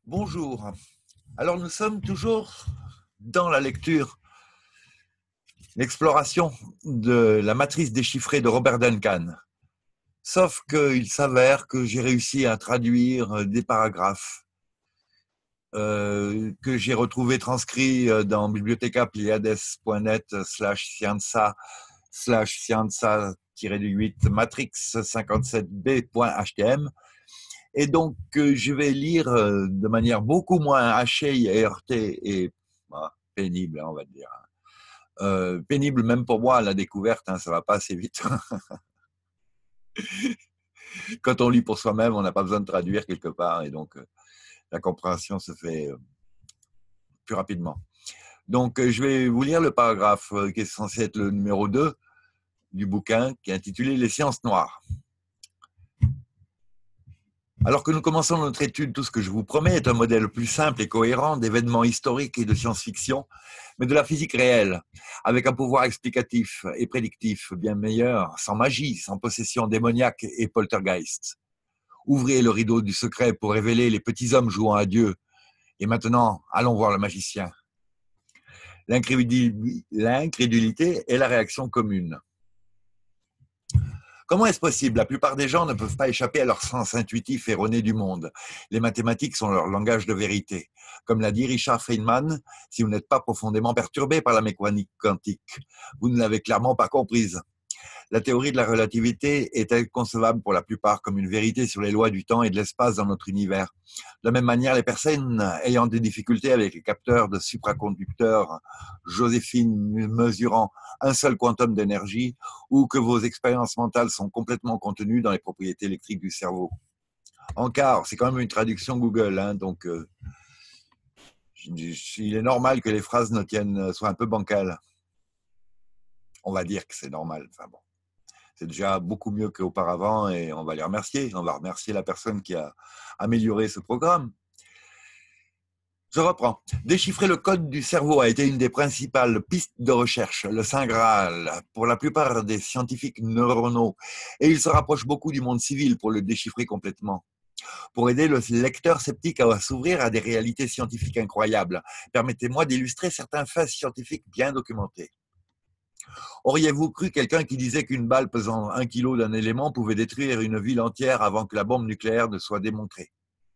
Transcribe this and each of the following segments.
Bonjour. Alors nous sommes toujours dans la lecture, l'exploration de la matrice déchiffrée de Robert Duncan. Sauf qu'il s'avère que j'ai réussi à traduire des paragraphes que j'ai retrouvés transcrits dans bibliothéca.pleiades/scienza/scienza-8 matrix 57b.htm. Et donc, je vais lire de manière beaucoup moins hachée et heurtée et pénible, on va dire. Pénible même pour moi, la découverte, ça va pas assez vite. Quand on lit pour soi-même, on n'a pas besoin de traduire quelque part, et donc la compréhension se fait plus rapidement. Donc, je vais vous lire le paragraphe qui est censé être le numéro 2 du bouquin, qui est intitulé « Les sciences noires ». Alors que nous commençons notre étude, tout ce que je vous promets est un modèle plus simple et cohérent d'événements historiques et de science-fiction, mais de la physique réelle, avec un pouvoir explicatif et prédictif bien meilleur, sans magie, sans possession démoniaque et poltergeist. Ouvrez le rideau du secret pour révéler les petits hommes jouant à Dieu. Et maintenant, allons voir le magicien. L'incrédulité est la réaction commune. Comment est-ce possible? La plupart des gens ne peuvent pas échapper à leur sens intuitif erroné du monde. Les mathématiques sont leur langage de vérité. Comme l'a dit Richard Feynman, si vous n'êtes pas profondément perturbé par la mécanique quantique, vous ne l'avez clairement pas comprise. La théorie de la relativité est inconcevable pour la plupart comme une vérité sur les lois du temps et de l'espace dans notre univers. De la même manière, les personnes ayant des difficultés avec les capteurs de supraconducteurs, Joséphine mesurant un seul quantum d'énergie, ou que vos expériences mentales sont complètement contenues dans les propriétés électriques du cerveau. Encore, c'est quand même une traduction Google, donc il est normal que les phrases soient un peu bancales. On va dire que c'est normal. Enfin bon. C'est déjà beaucoup mieux qu'auparavant et on va les remercier. On va remercier la personne qui a amélioré ce programme. Je reprends. Déchiffrer le code du cerveau a été une des principales pistes de recherche, le Saint Graal, pour la plupart des scientifiques neuronaux. Et il se rapproche beaucoup du monde civil pour le déchiffrer complètement. Pour aider le lecteur sceptique à s'ouvrir à des réalités scientifiques incroyables, permettez-moi d'illustrer certains faits scientifiques bien documentés. Auriez-vous cru quelqu'un qui disait qu'une balle pesant 1 kg d'un élément pouvait détruire une ville entière avant que la bombe nucléaire ne soit démontrée?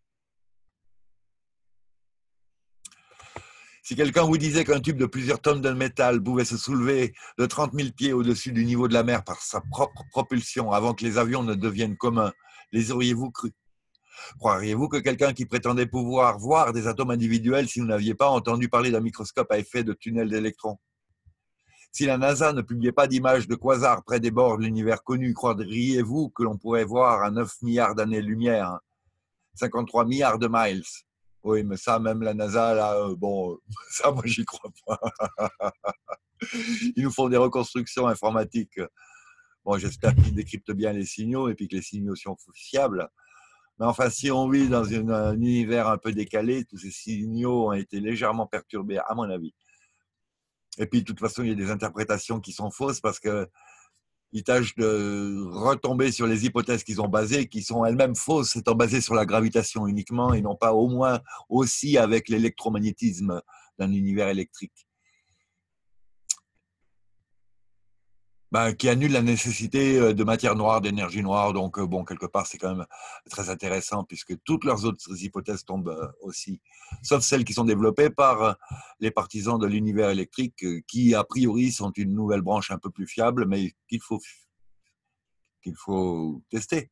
Si quelqu'un vous disait qu'un tube de plusieurs tonnes de métal pouvait se soulever de 30 000 pieds au-dessus du niveau de la mer par sa propre propulsion avant que les avions ne deviennent communs, les auriez-vous cru? Croiriez-vous que quelqu'un qui prétendait pouvoir voir des atomes individuels si vous n'aviez pas entendu parler d'un microscope à effet de tunnel d'électrons? Si la NASA ne publiait pas d'images de quasars près des bords de l'univers connu, croiriez-vous que l'on pourrait voir à 9 milliards d'années-lumière, 53 milliards de miles? Oui, mais ça, même la NASA, là, ça, moi, j'y crois pas. Ils nous font des reconstructions informatiques. Bon, j'espère qu'ils décryptent bien les signaux et puis que les signaux sont fiables. Mais enfin, si on vit dans un univers un peu décalé, tous ces signaux ont été légèrement perturbés, à mon avis. Et puis, de toute façon, il y a des interprétations qui sont fausses parce qu'ils tâchent de retomber sur les hypothèses qu'ils ont basées, qui sont elles-mêmes fausses, étant basées sur la gravitation uniquement et non pas au moins aussi avec l'électromagnétisme d'un univers électrique. Qui annule la nécessité de matière noire, d'énergie noire. Donc, bon, quelque part, c'est quand même très intéressant puisque toutes leurs autres hypothèses tombent aussi, sauf celles qui sont développées par les partisans de l'univers électrique qui, a priori, sont une nouvelle branche un peu plus fiable, mais qu'il faut tester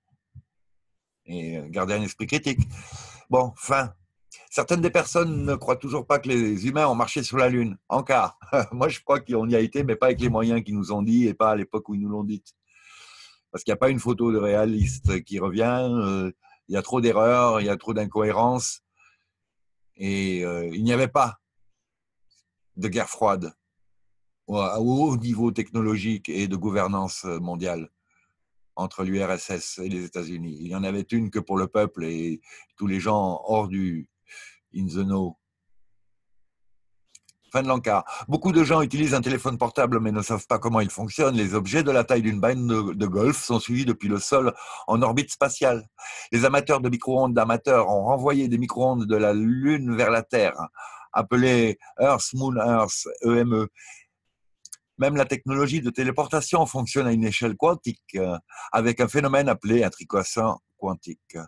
et garder un esprit critique. Bon, fin. Certaines des personnes ne croient toujours pas que les humains ont marché sur la Lune. Encore. Moi, je crois qu'on y a été, mais pas avec les moyens qu'ils nous ont dit et pas à l'époque où ils nous l'ont dit. Parce qu'il n'y a pas une photo de réaliste qui revient. Il y a trop d'erreurs, il y a trop d'incohérences. Et il n'y avait pas de guerre froide au haut niveau technologique et de gouvernance mondiale entre l'URSS et les États-Unis. Il n'y en avait une que pour le peuple et tous les gens hors du in the know. Fin de l'encart. Beaucoup de gens utilisent un téléphone portable mais ne savent pas comment il fonctionne. Les objets de la taille d'une balle de golf sont suivis depuis le sol en orbite spatiale. Les amateurs de micro-ondes d'amateurs ont renvoyé des micro-ondes de la Lune vers la Terre, appelées Earth Moon Earth, EME. Même la technologie de téléportation fonctionne à une échelle quantique, avec un phénomène appelé un tricroissant quantique.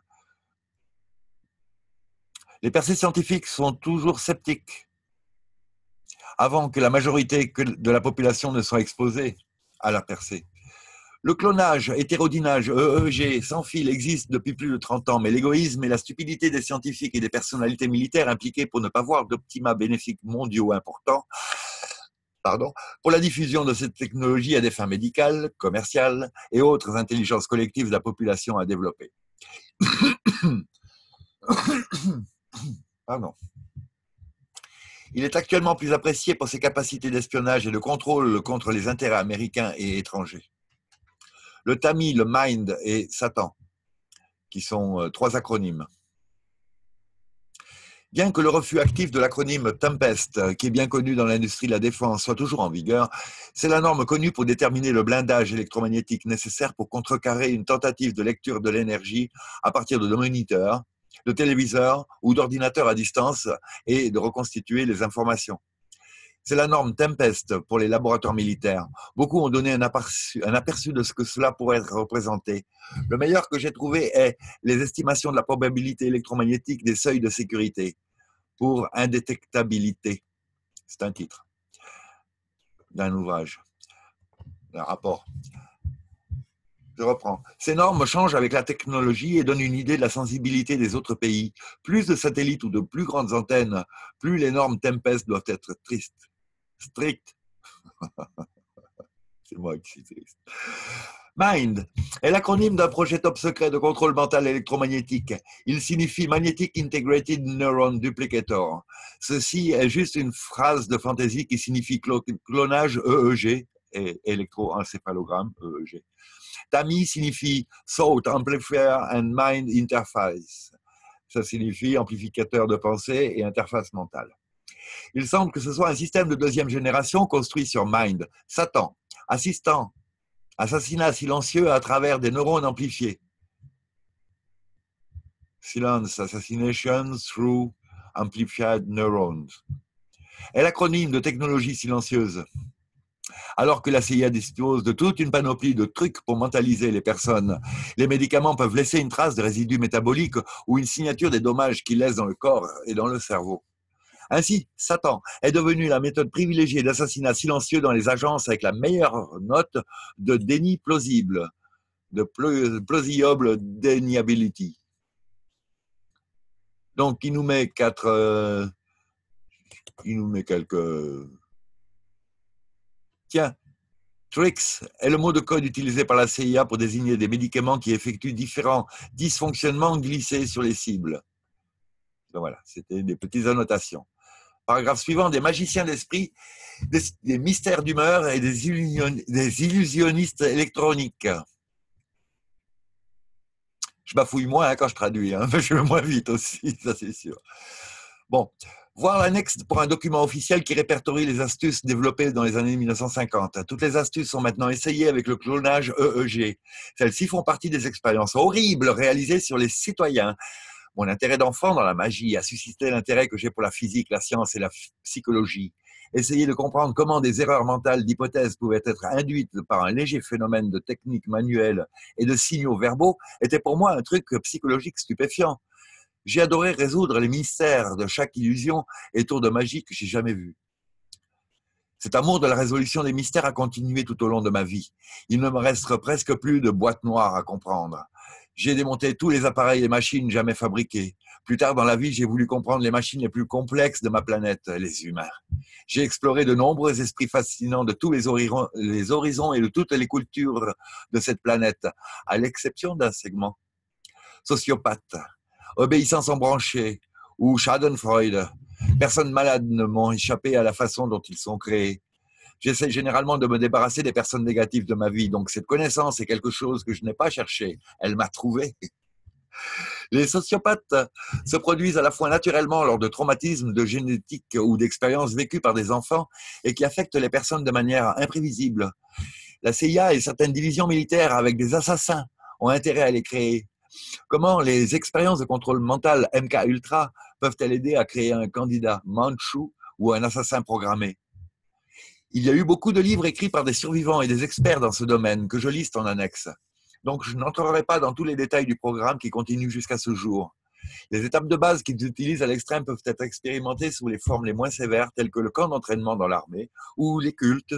Les percées scientifiques sont toujours sceptiques, avant que la majorité de la population ne soit exposée à la percée. Le clonage, hétérodynage, EEG, sans fil existe depuis plus de 30 ans, mais l'égoïsme et la stupidité des scientifiques et des personnalités militaires impliquées pour ne pas voir d'optima bénéfiques mondiaux importants pour la diffusion de cette technologie à des fins médicales, commerciales et autres intelligences collectives de la population à développer. Pardon. Il est actuellement plus apprécié pour ses capacités d'espionnage et de contrôle contre les intérêts américains et étrangers. Le TAMI, le MIND et Satan, qui sont 3 acronymes. Bien que le refus actif de l'acronyme Tempest, qui est bien connu dans l'industrie de la défense, soit toujours en vigueur, c'est la norme connue pour déterminer le blindage électromagnétique nécessaire pour contrecarrer une tentative de lecture de l'énergie à partir de moniteurs, de téléviseurs ou d'ordinateurs à distance et de reconstituer les informations. C'est la norme Tempest pour les laboratoires militaires. Beaucoup ont donné un aperçu de ce que cela pourrait représenter. Le meilleur que j'ai trouvé est les estimations de la probabilité électromagnétique des seuils de sécurité pour indétectabilité. C'est un titre d'un ouvrage, d'un rapport. Je reprends. Ces normes changent avec la technologie et donnent une idée de la sensibilité des autres pays. Plus de satellites ou de plus grandes antennes, plus les normes Tempest doivent être strictes. C'est moi qui suis triste. MIND est l'acronyme d'un projet top secret de contrôle mental électromagnétique. Il signifie Magnetic Integrated Neuron Duplicator. Ceci est juste une phrase de fantaisie qui signifie clonage EEG, et électroencéphalogramme EEG. TAMI signifie Thought Amplifier and Mind Interface. Ça signifie amplificateur de pensée et interface mentale. Il semble que ce soit un système de 2e génération construit sur MIND. Satan, assassinat silencieux à travers des neurones amplifiés. Silence, assassination through amplified neurons. Est l'acronyme de technologie silencieuse. Alors que la CIA dispose de toute une panoplie de trucs pour mentaliser les personnes, les médicaments peuvent laisser une trace de résidus métaboliques ou une signature des dommages qu'ils laissent dans le corps et dans le cerveau. Ainsi, Satan est devenu la méthode privilégiée d'assassinat silencieux dans les agences avec la meilleure note de déni plausible, de plausible deniability. Donc, il nous met quelques... Tiens, tricks est le mot de code utilisé par la CIA pour désigner des médicaments qui effectuent différents dysfonctionnements glissés sur les cibles. Donc voilà, c'était des petites annotations. Paragraphe suivant, des magiciens d'esprit, des mystères d'humeur et des illusionnistes électroniques. Je bafouille moins quand je traduis, je vais moins vite aussi, ça c'est sûr. Bon, voir l'annexe pour un document officiel qui répertorie les astuces développées dans les années 1950. Toutes les astuces sont maintenant essayées avec le clonage EEG. Celles-ci font partie des expériences horribles réalisées sur les citoyens. Mon intérêt d'enfant dans la magie a suscité l'intérêt que j'ai pour la physique, la science et la psychologie. Essayer de comprendre comment des erreurs mentales d'hypothèses pouvaient être induites par un léger phénomène de technique manuelle et de signaux verbaux était pour moi un truc psychologique stupéfiant. J'ai adoré résoudre les mystères de chaque illusion et tour de magie que j'ai jamais vu. Cet amour de la résolution des mystères a continué tout au long de ma vie. Il ne me reste presque plus de boîte noire à comprendre. J'ai démonté tous les appareils et machines jamais fabriqués. Plus tard dans la vie, j'ai voulu comprendre les machines les plus complexes de ma planète, les humains. J'ai exploré de nombreux esprits fascinants de tous les horizons et de toutes les cultures de cette planète, à l'exception d'un segment. Sociopathe, obéissance embranchée ou Schadenfreude. Personnes malades ne m'ont échappé à la façon dont ils sont créés. J'essaie généralement de me débarrasser des personnes négatives de ma vie, donc cette connaissance est quelque chose que je n'ai pas cherché, elle m'a trouvé. Les sociopathes se produisent à la fois naturellement lors de traumatismes de génétique ou d'expériences vécues par des enfants et qui affectent les personnes de manière imprévisible. La CIA et certaines divisions militaires avec des assassins ont intérêt à les créer. Comment les expériences de contrôle mental MK-Ultra peuvent-elles aider à créer un candidat Manchu ou un assassin programmé? Il y a eu beaucoup de livres écrits par des survivants et des experts dans ce domaine que je liste en annexe. Donc, je n'entrerai pas dans tous les détails du programme qui continue jusqu'à ce jour. Les étapes de base qu'ils utilisent à l'extrême peuvent être expérimentées sous les formes les moins sévères, telles que le camp d'entraînement dans l'armée ou les cultes.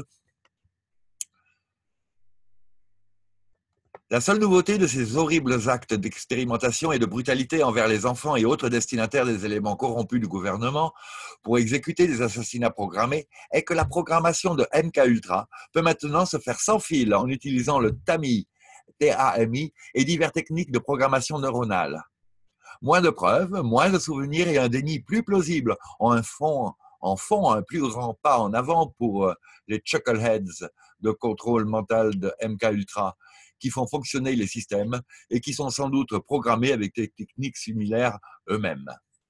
La seule nouveauté de ces horribles actes d'expérimentation et de brutalité envers les enfants et autres destinataires des éléments corrompus du gouvernement pour exécuter des assassinats programmés est que la programmation de MK-Ultra peut maintenant se faire sans fil en utilisant le TAMI, TAMI et diverses techniques de programmation neuronale. Moins de preuves, moins de souvenirs et un déni plus plausible en font un plus grand pas en avant pour les chuckleheads de contrôle mental de MK-Ultra qui font fonctionner les systèmes et qui sont sans doute programmés avec des techniques similaires eux-mêmes.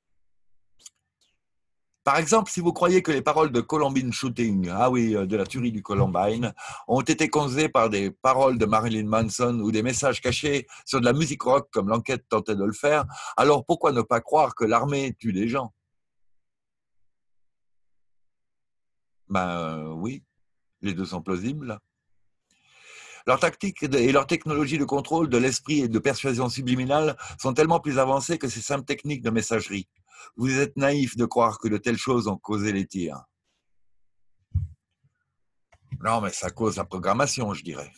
Par exemple, si vous croyez que les paroles de Columbine Shooting, de la tuerie du Columbine, ont été causées par des paroles de Marilyn Manson ou des messages cachés sur de la musique rock comme l'enquête tentait de le faire, alors pourquoi ne pas croire que l'armée tue des gens? Oui, les deux sont plausibles. Leurs tactiques et leurs technologies de contrôle de l'esprit et de persuasion subliminale sont tellement plus avancées que ces simples techniques de messagerie. Vous êtes naïf de croire que de telles choses ont causé les tirs. Non, mais ça cause la programmation, je dirais.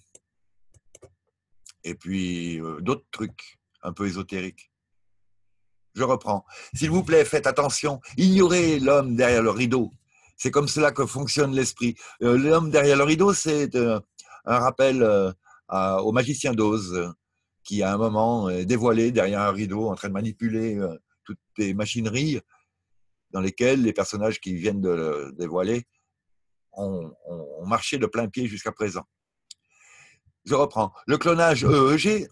Et puis, d'autres trucs un peu ésotériques. Je reprends. S'il vous plaît, faites attention. Ignorez l'homme derrière le rideau. C'est comme cela que fonctionne l'esprit. L'homme derrière le rideau, c'est un rappel au magicien d'Oz qui, à un moment, est dévoilé derrière un rideau en train de manipuler toutes les machineries dans lesquelles les personnages qui viennent de le dévoiler ont marché de plein pied jusqu'à présent. Je reprends. Le clonage EEG,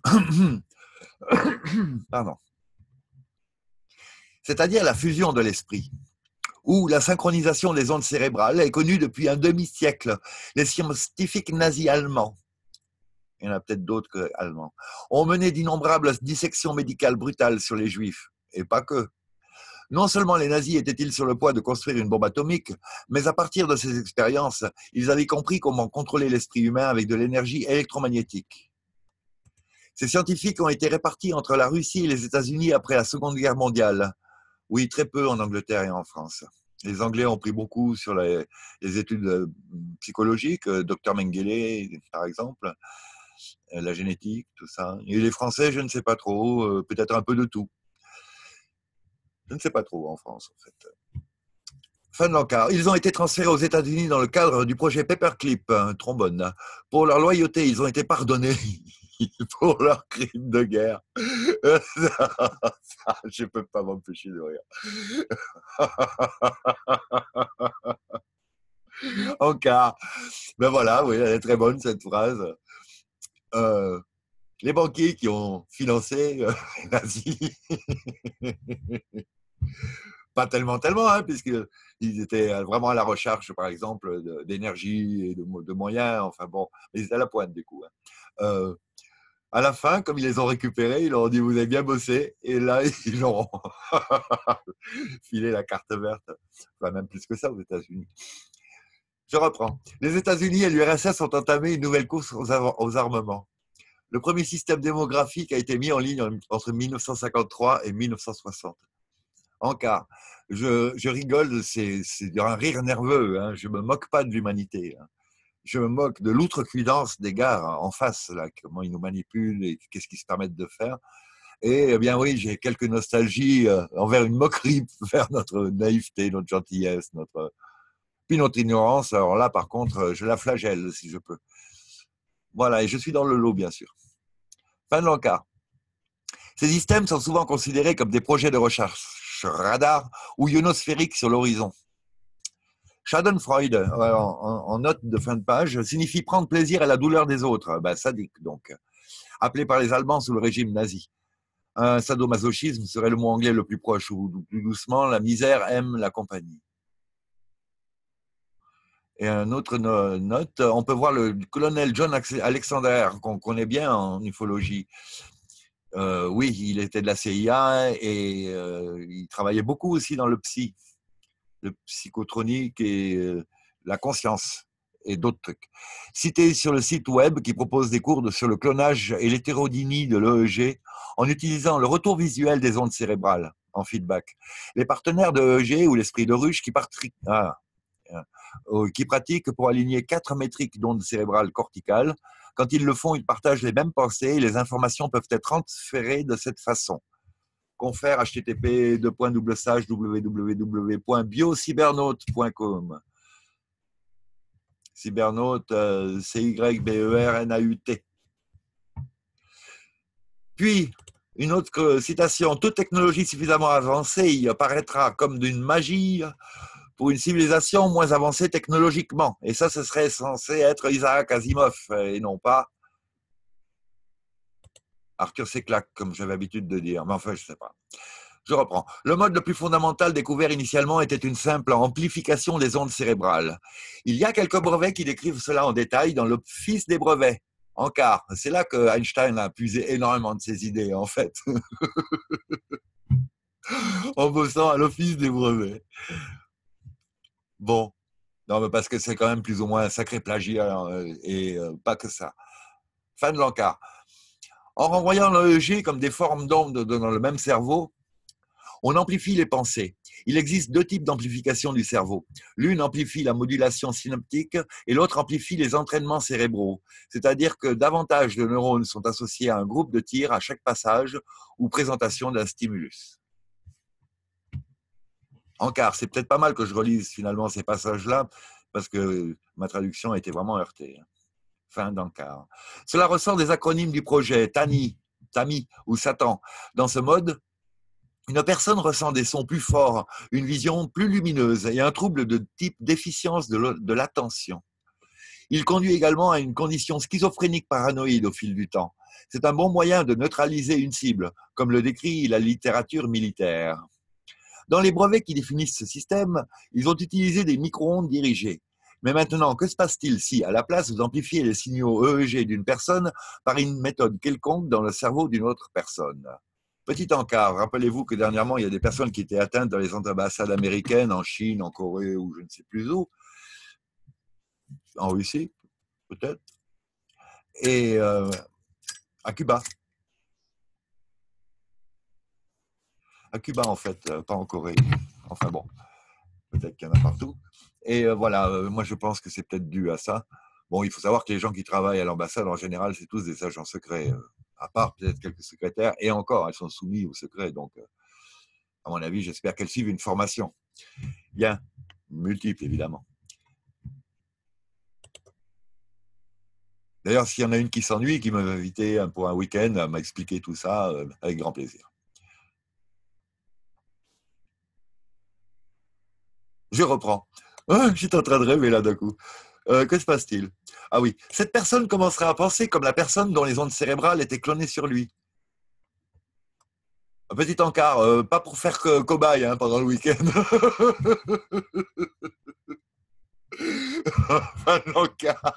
pardon, c'est-à-dire la fusion de l'esprit, ou la synchronisation des ondes cérébrales, est connue depuis un demi-siècle. Les scientifiques nazis allemands, il y en a peut-être d'autres que allemands, ont mené d'innombrables dissections médicales brutales sur les juifs, et pas que. Non seulement les nazis étaient-ils sur le point de construire une bombe atomique, mais à partir de ces expériences, ils avaient compris comment contrôler l'esprit humain avec de l'énergie électromagnétique. Ces scientifiques ont été répartis entre la Russie et les États-Unis après la Seconde Guerre mondiale. Oui, très peu en Angleterre et en France. Les Anglais ont pris beaucoup sur les études psychologiques, Dr Mengele, par exemple, la génétique, tout ça. Et les Français, je ne sais pas trop, peut-être un peu de tout. Je ne sais pas trop en France, en fait. Fin de l'encart. Ils ont été transférés aux États-Unis dans le cadre du projet Paperclip, trombone. Pour leur loyauté, ils ont été pardonnés pour leurs crimes de guerre. Je ne peux pas m'empêcher de rire. Encart. Ben voilà, oui, elle est très bonne cette phrase. Les banquiers qui ont financé les nazis. Pas tellement, hein, puisqu'ils étaient vraiment à la recherche, par exemple, d'énergie et de moyens. Enfin bon, mais ils étaient à la pointe du coup. À la fin, comme ils les ont récupérés, ils leur ont dit « vous avez bien bossé ». Et là, ils leur ont filé la carte verte. Enfin, même plus que ça aux États-Unis. Je reprends. Les États-Unis et l'URSS ont entamé une nouvelle course aux armements. Le premier système démographique a été mis en ligne entre 1953 et 1960. Encart. Je rigole, c'est un rire nerveux. Hein. Je ne me moque pas de l'humanité. Hein. Je me moque de l'outrecuidance des gars en face, là, comment ils nous manipulent et qu'est-ce qu'ils se permettent de faire. Et eh bien oui, j'ai quelques nostalgies envers une moquerie, vers notre naïveté, notre gentillesse, puis notre ignorance. Alors là, par contre, je la flagelle si je peux. Voilà, et je suis dans le lot, bien sûr. Fin de l'encart. Ces systèmes sont souvent considérés comme des projets de recherche radar ou ionosphériques sur l'horizon. Schadenfreude, en note de fin de page, signifie prendre plaisir à la douleur des autres, sadique donc, appelé par les Allemands sous le régime nazi. Un sadomasochisme serait le mot anglais le plus proche, ou plus doucement, la misère aime la compagnie. Et une autre note, on peut voir le colonel John Alexander, qu'on connaît bien en ufologie. Oui, il était de la CIA et il travaillait beaucoup aussi dans le psychotronique et la conscience et d'autres trucs. Cité sur le site web qui propose des cours sur le clonage et l'hétérodynie de l'EEG en utilisant le retour visuel des ondes cérébrales en feedback. Les partenaires de l'EEG ou l'esprit de ruche qui pratiquent pour aligner 4 métriques d'ondes cérébrales corticales. Quand ils le font, ils partagent les mêmes pensées et les informations peuvent être transférées de cette façon. Confère http://www.biocybernaute.com. Cybernaute, CYBERNAUT. Puis, une autre citation, toute technologie suffisamment avancée y apparaîtra comme d'une magie pour une civilisation moins avancée technologiquement. Et ça, ce serait censé être Isaac Asimov et non pas Arthur C. Clarke, comme j'avais l'habitude de dire. Mais enfin, je ne sais pas. Je reprends. Le mode le plus fondamental découvert initialement était une simple amplification des ondes cérébrales. Il y a quelques brevets qui décrivent cela en détail dans l'Office des brevets, Ankar. C'est là que Einstein a puisé énormément de ses idées, en fait, en bossant à l'Office des brevets. Bon, non, mais parce que c'est quand même plus ou moins un sacré plagiat, et pas que ça. Fin de l'Ankar. En renvoyant l'EEG comme des formes d'ondes dans le même cerveau, on amplifie les pensées. Il existe 2 types d'amplification du cerveau. L'une amplifie la modulation synaptique et l'autre amplifie les entraînements cérébraux. C'est-à-dire que davantage de neurones sont associés à un groupe de tir à chaque passage ou présentation d'un stimulus. Encore, c'est peut-être pas mal que je relise finalement ces passages-là parce que ma traduction a été vraiment heurtée. Fin d'Ankar. Cela ressort des acronymes du projet Tami ou Satan. Dans ce mode, une personne ressent des sons plus forts, une vision plus lumineuse et un trouble de type déficience de l'attention. Il conduit également à une condition schizophrénique paranoïde au fil du temps. C'est un bon moyen de neutraliser une cible, comme le décrit la littérature militaire. Dans les brevets qui définissent ce système, ils ont utilisé des micro-ondes dirigées. Mais maintenant, que se passe-t-il si, à la place, vous amplifiez les signaux EEG d'une personne par une méthode quelconque dans le cerveau d'une autre personne? Petit encart, rappelez-vous que dernièrement, il y a des personnes qui étaient atteintes dans les ambassades américaines, en Chine, en Corée ou je ne sais plus où, en Russie, peut-être, et à Cuba. À Cuba, en fait, pas en Corée. Enfin bon, peut-être qu'il y en a partout. Et voilà, moi je pense que c'est peut-être dû à ça. Bon, il faut savoir que les gens qui travaillent à l'ambassade, en général, c'est tous des agents secrets, à part peut-être quelques secrétaires, et encore, elles sont soumises au secret. Donc, à mon avis, j'espère qu'elles suivent une formation. Bien, multiple, évidemment. D'ailleurs, s'il y en a une qui s'ennuie, qui m'avait invité pour un week-end à m'expliquer tout ça, avec grand plaisir. Je reprends. Je suis en train de rêver là d'un coup. Que se passe-t-il? Ah oui, cette personne commencera à penser comme la personne dont les ondes cérébrales étaient clonées sur lui. Un petit encart, pas pour faire cobaye pendant le week-end. Un encart.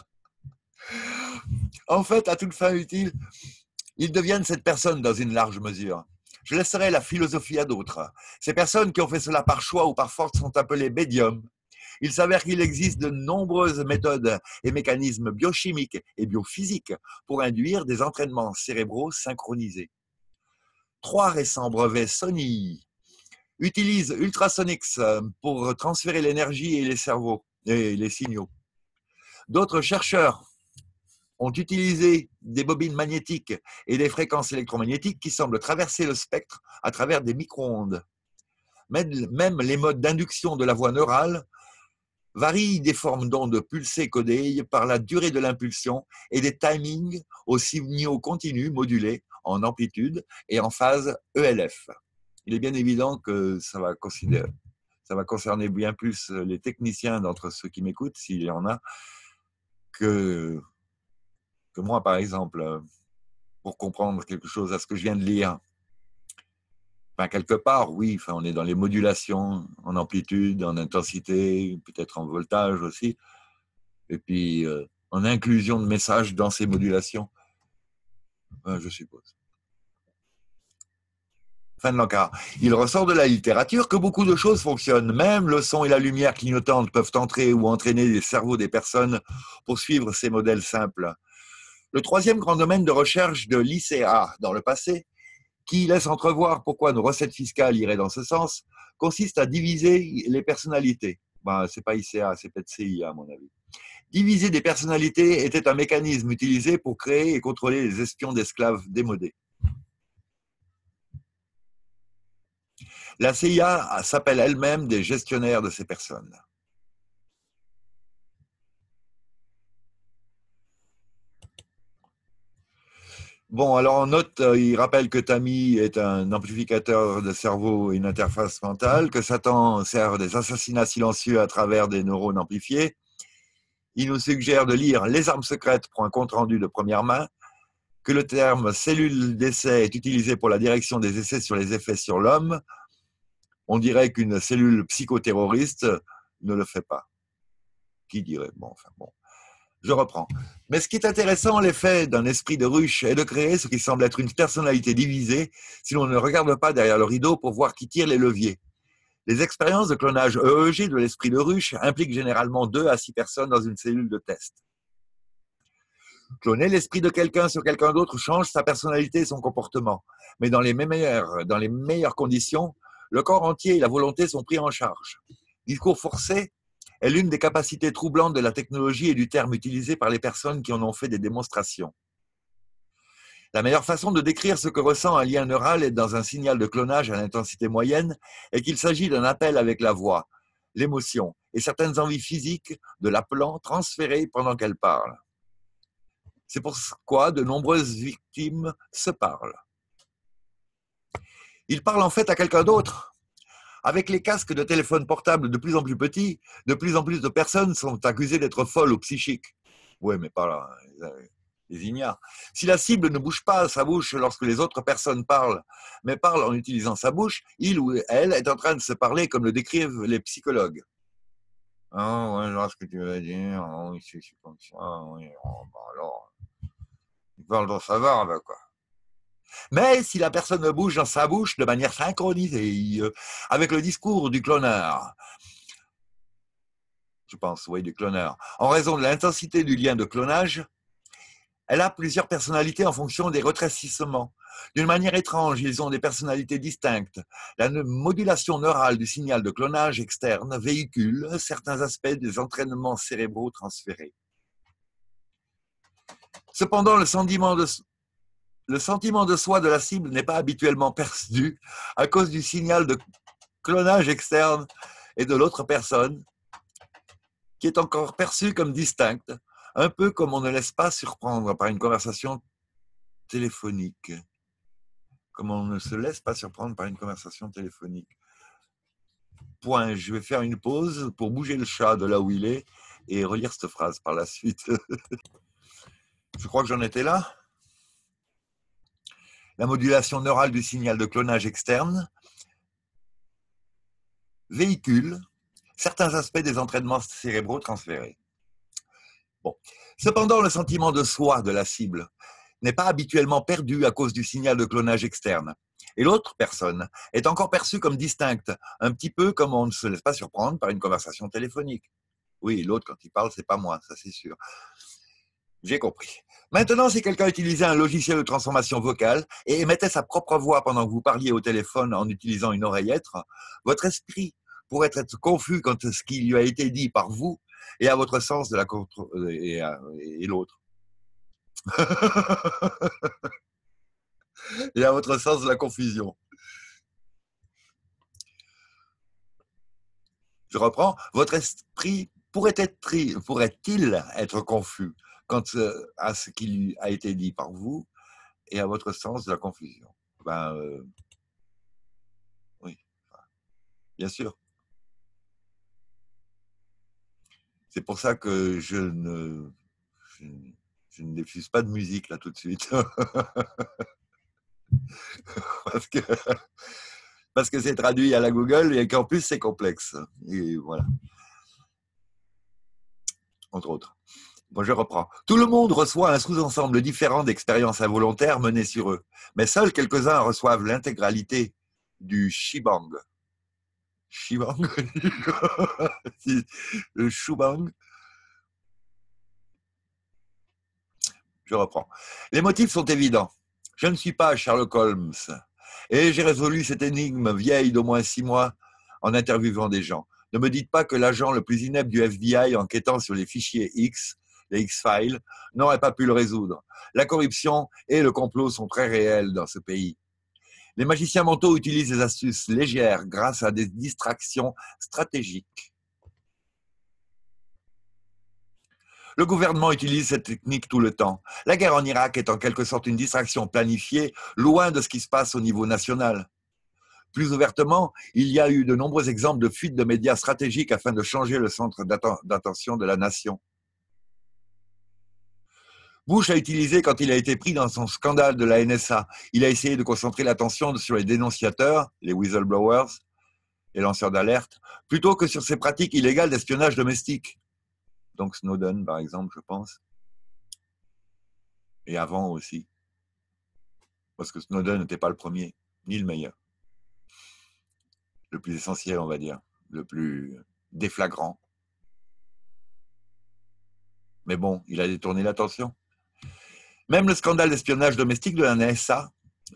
En fait, à toute fin utile, ils deviennent cette personne dans une large mesure. Je laisserai la philosophie à d'autres. Ces personnes qui ont fait cela par choix ou par force sont appelées médiums. Il s'avère qu'il existe de nombreuses méthodes et mécanismes biochimiques et biophysiques pour induire des entraînements cérébraux synchronisés. 3 récents brevets Sony utilisent Ultrasonics pour transférer l'énergie et les cerveaux et les signaux. D'autres chercheurs ont utilisé des bobines magnétiques et des fréquences électromagnétiques qui semblent traverser le spectre à travers des micro-ondes. Même les modes d'induction de la voie neurale varient des formes d'ondes pulsées codées par la durée de l'impulsion et des timings aux signaux continus modulés en amplitude et en phase ELF. Il est bien évident que ça va concerner bien plus les techniciens d'entre ceux qui m'écoutent, s'il y en a, que moi, par exemple, pour comprendre quelque chose à ce que je viens de lire. Enfin, quelque part, oui, enfin, on est dans les modulations en amplitude, en intensité, peut-être en voltage aussi, et puis en inclusion de messages dans ces modulations, je suppose. Fin de l'encart. Il ressort de la littérature que beaucoup de choses fonctionnent. Même le son et la lumière clignotantes peuvent entrer ou entraîner les cerveaux des personnes pour suivre ces modèles simples. Le troisième grand domaine de recherche de l'ICA dans le passé, qui laisse entrevoir pourquoi nos recettes fiscales iraient dans ce sens, consiste à diviser les personnalités. Ben, c'est pas ICA, c'est peut-être CIA à mon avis. Diviser des personnalités était un mécanisme utilisé pour créer et contrôler les espions d'esclaves démodés. La CIA s'appelle elle-même des gestionnaires de ces personnes. Bon, alors en note, il rappelle que Tammy est un amplificateur de cerveau et une interface mentale, que Satan sert des assassinats silencieux à travers des neurones amplifiés. Il nous suggère de lire Les armes secrètes pour un compte-rendu de première main, que le terme cellule d'essai est utilisé pour la direction des essais sur les effets sur l'homme. On dirait qu'une cellule psychoterroriste ne le fait pas. Qui dirait? Bon, enfin bon. Je reprends. Mais ce qui est intéressant, l'effet d'un esprit de ruche est de créer ce qui semble être une personnalité divisée si l'on ne regarde pas derrière le rideau pour voir qui tire les leviers. Les expériences de clonage EEG de l'esprit de ruche impliquent généralement 2 à 6 personnes dans une cellule de test. Cloner l'esprit de quelqu'un sur quelqu'un d'autre change sa personnalité et son comportement. Mais dans les meilleures conditions, le corps entier et la volonté sont pris en charge. Discours forcé est l'une des capacités troublantes de la technologie et du terme utilisé par les personnes qui en ont fait des démonstrations. La meilleure façon de décrire ce que ressent un lien neural est dans un signal de clonage à l'intensité moyenne et qu'il s'agit d'un appel avec la voix, l'émotion et certaines envies physiques de l'appelant transférées pendant qu'elle parle. C'est pourquoi de nombreuses victimes se parlent. Ils parlent en fait à quelqu'un d'autre. Avec les casques de téléphone portable de plus en plus petits, de plus en plus de personnes sont accusées d'être folles ou psychiques. Oui, mais pas là, les ignares. Si la cible ne bouge pas sa bouche lorsque les autres personnes parlent, mais parle en utilisant sa bouche, il ou elle est en train de se parler comme le décrivent les psychologues. Ah, ouais, je vois ce que tu veux dire. Oui, c'est comme ça. Oui, oh, bah alors, il parle dans sa barbe, quoi. Mais si la personne bouge dans sa bouche de manière synchronisée avec le discours du cloneur, je pense, oui, du cloneur, en raison de l'intensité du lien de clonage, elle a plusieurs personnalités en fonction des rétrécissements. D'une manière étrange, ils ont des personnalités distinctes. La modulation neurale du signal de clonage externe véhicule certains aspects des entraînements cérébraux transférés. Cependant, le sentiment de soi de la cible n'est pas habituellement perçu à cause du signal de clonage externe et de l'autre personne, qui est encore perçue comme distincte, un peu comme on ne laisse pas surprendre par une conversation téléphonique. Comme on ne se laisse pas surprendre par une conversation téléphonique. Point. Je vais faire une pause pour bouger le chat de là où il est et relire cette phrase par la suite. Je crois que j'en étais là. La modulation neurale du signal de clonage externe véhicule certains aspects des entraînements cérébraux transférés. Bon. Cependant, le sentiment de soi de la cible n'est pas habituellement perdu à cause du signal de clonage externe. Et l'autre personne est encore perçue comme distincte, un petit peu comme on ne se laisse pas surprendre par une conversation téléphonique. Oui, l'autre, quand il parle, c'est pas moi, ça c'est sûr. J'ai compris. Maintenant, si quelqu'un utilisait un logiciel de transformation vocale et émettait sa propre voix pendant que vous parliez au téléphone en utilisant une oreillette, votre esprit pourrait être confus quant à ce qui lui a été dit par vous et à votre sens de la et l'autre. Et à votre sens de la confusion. Je reprends. Votre esprit pourrait-il être confus quant à ce qui lui a été dit par vous et à votre sens de la confusion? Ben, oui, bien sûr. C'est pour ça que je ne diffuse pas de musique là tout de suite. Parce que parce que c'est traduit à la Google et qu'en plus c'est complexe. Et voilà. Entre autres. Bon, je reprends. Tout le monde reçoit un sous-ensemble différent d'expériences involontaires menées sur eux, mais seuls quelques-uns reçoivent l'intégralité du shebang. Shebang. Le shebang. Je reprends. Les motifs sont évidents. Je ne suis pas Sherlock Holmes et j'ai résolu cette énigme vieille d'au moins 6 mois en interviewant des gens. Ne me dites pas que l'agent le plus inepte du FBI enquêtant sur les fichiers X, les X-Files, n'aurait pas pu le résoudre. La corruption et le complot sont très réels dans ce pays. Les magiciens mentaux utilisent des astuces légères grâce à des distractions stratégiques. Le gouvernement utilise cette technique tout le temps. La guerre en Irak est en quelque sorte une distraction planifiée, loin de ce qui se passe au niveau national. Plus ouvertement, il y a eu de nombreux exemples de fuites de médias stratégiques afin de changer le centre d'attention de la nation. Bush a utilisé quand il a été pris dans son scandale de la NSA. Il a essayé de concentrer l'attention sur les dénonciateurs, les whistleblowers, les lanceurs d'alerte, plutôt que sur ces pratiques illégales d'espionnage domestique. Donc Snowden, par exemple, je pense. Et avant aussi. Parce que Snowden n'était pas le premier, ni le meilleur. Le plus essentiel, on va dire. Le plus déflagrant. Mais bon, il a détourné l'attention. Même le scandale d'espionnage domestique de la NSA,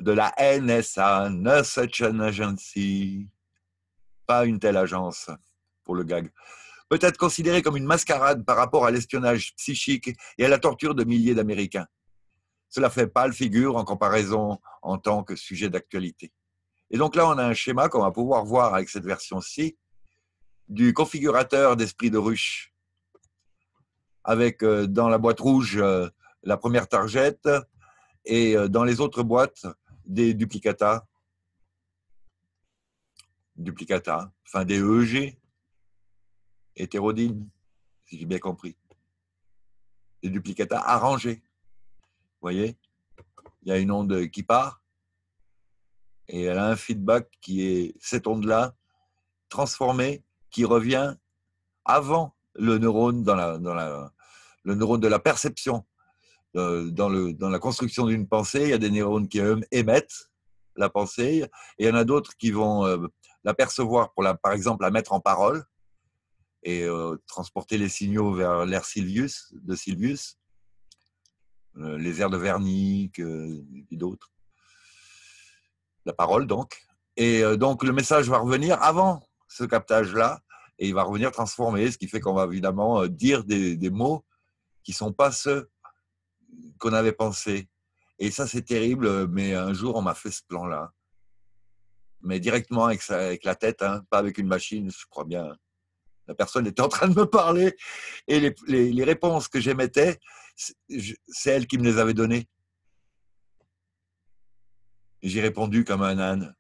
No Such an Agency, pas une telle agence pour le gag, peut être considéré comme une mascarade par rapport à l'espionnage psychique et à la torture de milliers d'Américains. Cela fait pâle figure en comparaison en tant que sujet d'actualité. Et donc là, on a un schéma qu'on va pouvoir voir avec cette version-ci du configurateur d'esprit de ruche, avec dans la boîte rouge la première target et dans les autres boîtes des duplicata, enfin des EEG, hétérodynes, si j'ai bien compris. Des duplicata arrangés. Vous voyez, il y a une onde qui part et elle a un feedback qui est cette onde-là transformée qui revient avant le neurone le neurone de la perception. Dans la construction d'une pensée, il y a des neurones qui émettent la pensée et il y en a d'autres qui vont la percevoir pour par exemple la mettre en parole et transporter les signaux vers l'aire de Sylvius, les aires de Wernicke et d'autres. La parole donc. Et donc le message va revenir avant ce captage-là et il va revenir transformé, ce qui fait qu'on va évidemment dire des mots qui ne sont pas ceux qu'on avait pensé. Et ça, c'est terrible, mais un jour, on m'a fait ce plan-là. Mais directement avec la tête, hein, pas avec une machine, je crois bien. La personne était en train de me parler et les réponses que j'émettais, c'est elle qui me les avait données. Et j'ai répondu comme un âne.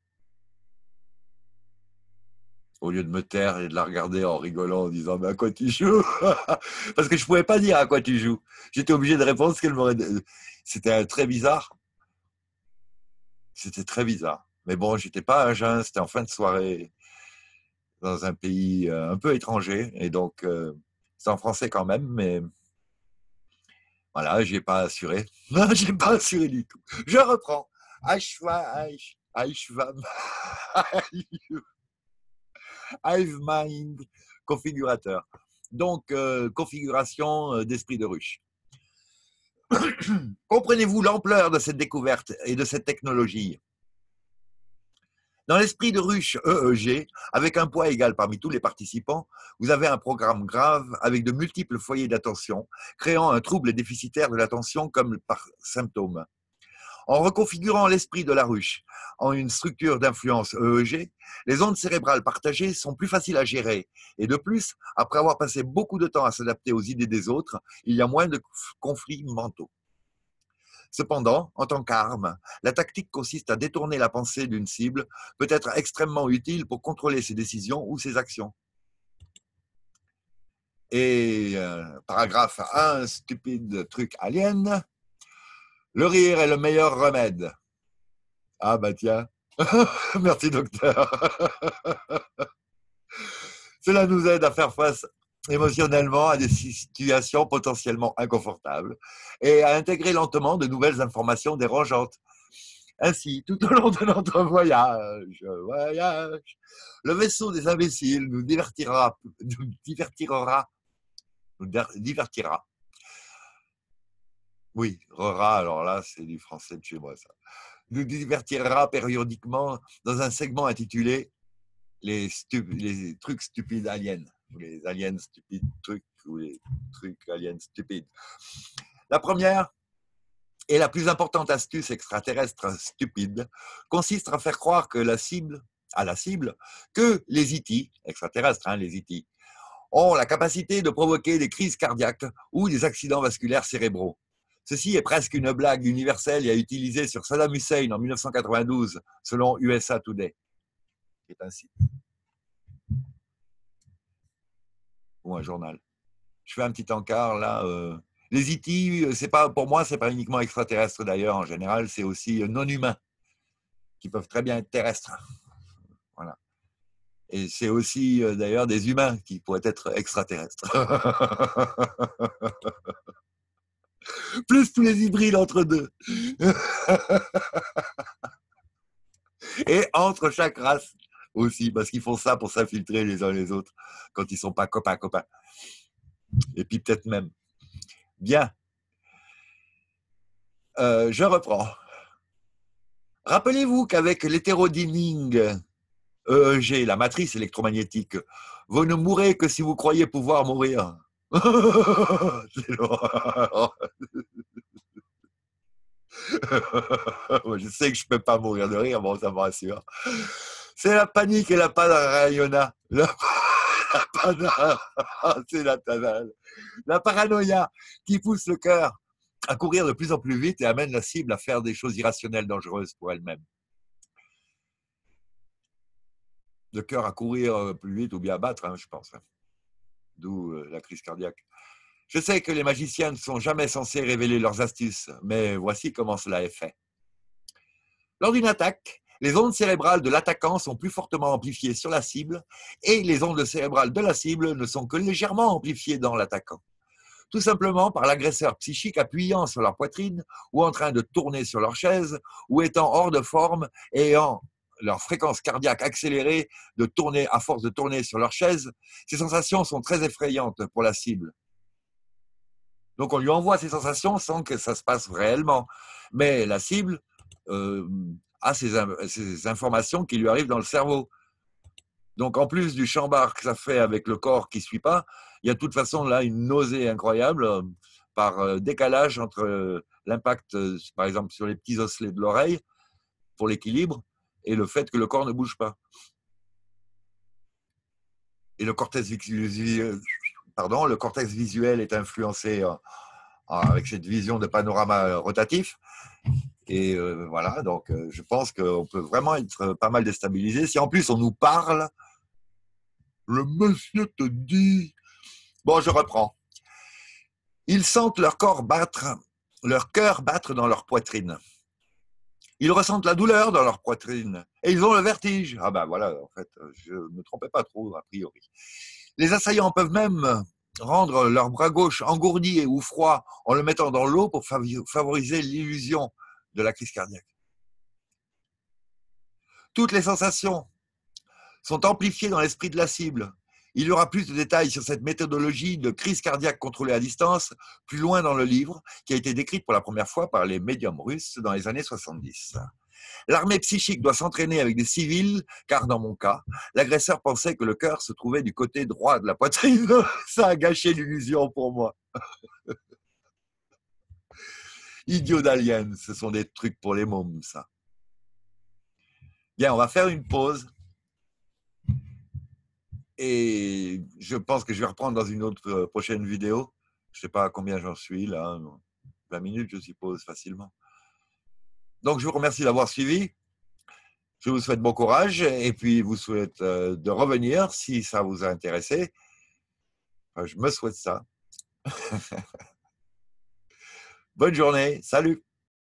Au lieu de me taire et de la regarder en rigolant, en disant « Mais à quoi tu joues ?» Parce que je ne pouvais pas dire « À quoi tu joues ?» J'étais obligé de répondre ce qu'elle m'aurait dit. C'était très bizarre. C'était très bizarre. Mais bon, je n'étais pas à jeun, c'était en fin de soirée, dans un pays un peu étranger. Et donc, c'est en français quand même, mais voilà, je n'ai pas assuré. Non, je n'ai pas assuré du tout. Je reprends. HiveMind configurateur. Donc, configuration d'esprit de ruche. Comprenez-vous l'ampleur de cette découverte et de cette technologie? Dans l'esprit de ruche EEG, avec un poids égal parmi tous les participants, vous avez un programme grave avec de multiples foyers d'attention, créant un trouble déficitaire de l'attention comme par symptôme. En reconfigurant l'esprit de la ruche en une structure d'influence EEG, les ondes cérébrales partagées sont plus faciles à gérer. Et de plus, après avoir passé beaucoup de temps à s'adapter aux idées des autres, il y a moins de conflits mentaux. Cependant, en tant qu'arme, la tactique consiste à détourner la pensée d'une cible, peut être extrêmement utile pour contrôler ses décisions ou ses actions. Et paragraphe 1, stupide truc alien, le rire est le meilleur remède. Ah bah tiens, Merci, docteur. Cela nous aide à faire face émotionnellement à des situations potentiellement inconfortables et à intégrer lentement de nouvelles informations dérangeantes. Ainsi, tout au long de notre voyage, le vaisseau des imbéciles nous divertira, oui, rera, alors là, c'est du français de chez moi, ça. Nous divertira périodiquement dans un segment intitulé les trucs stupides aliens, ou les aliens stupides trucs, ou les trucs aliens stupides. La première et la plus importante astuce extraterrestre stupide consiste à faire croire que à la cible, que les IT, extraterrestres, hein, les IT, ont la capacité de provoquer des crises cardiaques ou des accidents vasculaires cérébraux. Ceci est presque une blague universelle et à utiliser sur Saddam Hussein en 1992, selon USA Today, qui est un site ou un journal. Je fais un petit encart là. Les IT, c'est pas, pour moi, c'est pas uniquement extraterrestre d'ailleurs. En général, c'est aussi non humains qui peuvent très bien être terrestres. Voilà. Et c'est aussi d'ailleurs des humains qui pourraient être extraterrestres. Plus tous les hybrides entre deux. Et entre chaque race aussi, parce qu'ils font ça pour s'infiltrer les uns les autres quand ils sont pas copains. Et puis peut-être même. Bien. Je reprends. Rappelez-vous qu'avec l'hétérodiming EEG, la matrice électromagnétique, vous ne mourrez que si vous croyez pouvoir mourir. Je sais que je ne peux pas mourir de rire, bon, ça me rassure. C'est la panique et la paranoïa. C'est la paranoïa qui pousse le cœur à courir de plus en plus vite et amène la cible à faire des choses irrationnelles, dangereuses pour elle-même. Le cœur à courir plus vite ou bien à battre, hein, je pense. D'où la crise cardiaque. Je sais que les magiciens ne sont jamais censés révéler leurs astuces, mais voici comment cela est fait. Lors d'une attaque, les ondes cérébrales de l'attaquant sont plus fortement amplifiées sur la cible et les ondes cérébrales de la cible ne sont que légèrement amplifiées dans l'attaquant. Tout simplement par l'agresseur psychique appuyant sur leur poitrine ou en train de tourner sur leur chaise ou étant hors de forme et ayant leur fréquence cardiaque accélérée de tourner à force de tourner sur leur chaise. Ces sensations sont très effrayantes pour la cible. Donc on lui envoie ces sensations sans que ça se passe réellement. Mais la cible a ces informations qui lui arrivent dans le cerveau. Donc en plus du chambard que ça fait avec le corps qui ne suit pas, il y a de toute façon là une nausée incroyable par décalage entre l'impact, par exemple, sur les petits osselets de l'oreille pour l'équilibre et le fait que le corps ne bouge pas. Et le cortex visuel est influencé avec cette vision de panorama rotatif. Et voilà, donc je pense qu'on peut vraiment être pas mal déstabilisé. Si en plus on nous parle, le monsieur te dit... Bon, je reprends. Ils sentent leur cœur battre dans leur poitrine. Ils ressentent la douleur dans leur poitrine et ils ont le vertige. Ah ben voilà, en fait, je ne me trompais pas trop, a priori. Les assaillants peuvent même rendre leur bras gauche engourdi ou froid en le mettant dans l'eau pour favoriser l'illusion de la crise cardiaque. Toutes les sensations sont amplifiées dans l'esprit de la cible. Il y aura plus de détails sur cette méthodologie de crise cardiaque contrôlée à distance plus loin dans le livre, qui a été décrite pour la première fois par les médiums russes dans les années 70. L'armée psychique doit s'entraîner avec des civils, car dans mon cas, l'agresseur pensait que le cœur se trouvait du côté droit de la poitrine. Ça a gâché l'illusion pour moi. Idiot d'alien, ce sont des trucs pour les mômes, ça. Bien, on va faire une pause. Et je pense que je vais reprendre dans une autre prochaine vidéo. Je ne sais pas à combien j'en suis là. 20 minutes, je suppose, facilement. Donc, je vous remercie d'avoir suivi. Je vous souhaite bon courage et puis vous souhaite de revenir si ça vous a intéressé. Enfin, je me souhaite ça. Bonne journée. Salut.